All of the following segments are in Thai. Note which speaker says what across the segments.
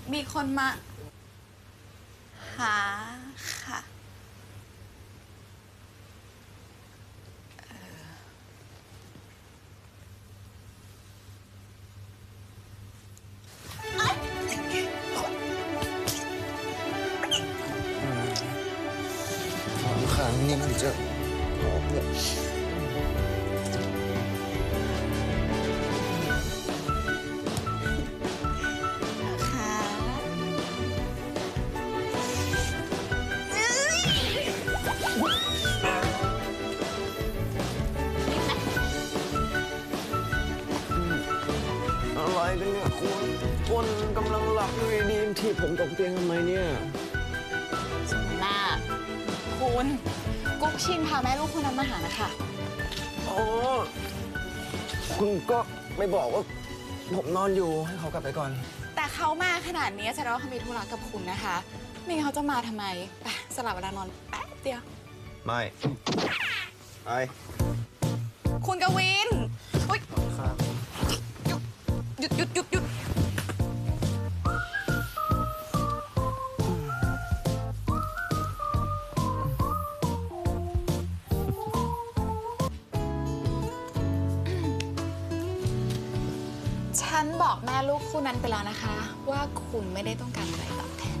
Speaker 1: มีคนมาหาค่ะ
Speaker 2: ครั้งนี้มันจะหอมเนี่ยอะไรกันเนี่ยคุณคนกำลังหลับอยู่ดีๆที่ผมตกเตียงทำไมเนี่ย
Speaker 1: หน้าคุณกุ๊กชินพาแม่ลูกคนนั้นมาหานะคะ
Speaker 2: อ๋อคุณก็ไม่บอกว่าผมนอนอยู่ให้เขากลับไปก่อน
Speaker 1: แต่เขามาขนาดนี้แสดงว่าเขามีธุระกับคุณนะคะไม่งั้นเขาจะมาทำไมไปสลับเวลานอนแป๊บเดียว
Speaker 2: ไม่ไป
Speaker 1: คุณกวินอุ๊ยหยุดฉันบอกแม่ลูกคู่นั้นไปแล้วนะคะว่าคุณไม่ได้ต้องการอะไรตอบแทน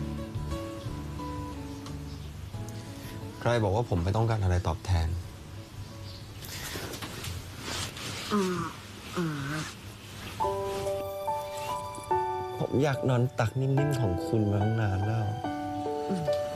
Speaker 2: ใครบอกว่าผมไม่ต้องการอะไรตอบแทนผมอยากนอนตักนิ่มๆของคุณมาตั้งนานแล้ว